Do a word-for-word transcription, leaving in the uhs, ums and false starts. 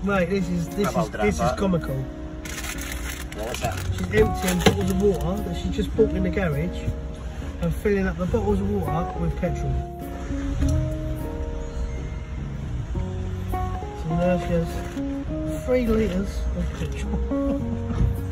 Mate, this is this is this is comical. What's that? She's emptying bottles of water that she's just bought in the garage and filling up the bottles of water with petrol. So now she has three litres of petrol.